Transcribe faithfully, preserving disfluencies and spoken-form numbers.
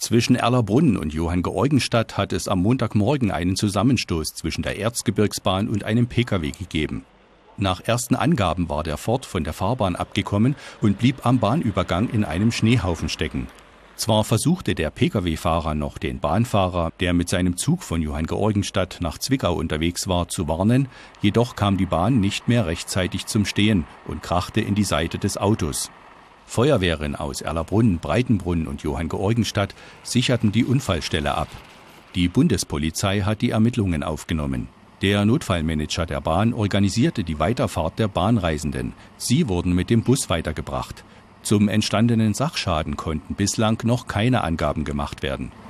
Zwischen Erlabrunn und Johanngeorgenstadt hat es am Montagmorgen einen Zusammenstoß zwischen der Erzgebirgsbahn und einem Pkw gegeben. Nach ersten Angaben war der Ford von der Fahrbahn abgekommen und blieb am Bahnübergang in einem Schneehaufen stecken. Zwar versuchte der Pkw-Fahrer noch den Bahnfahrer, der mit seinem Zug von Johanngeorgenstadt nach Zwickau unterwegs war, zu warnen, jedoch kam die Bahn nicht mehr rechtzeitig zum Stehen und krachte in die Seite des Autos. Feuerwehren aus Erlabrunn, Breitenbrunn und Johanngeorgenstadt sicherten die Unfallstelle ab. Die Bundespolizei hat die Ermittlungen aufgenommen. Der Notfallmanager der Bahn organisierte die Weiterfahrt der Bahnreisenden. Sie wurden mit dem Bus weitergebracht. Zum entstandenen Sachschaden konnten bislang noch keine Angaben gemacht werden.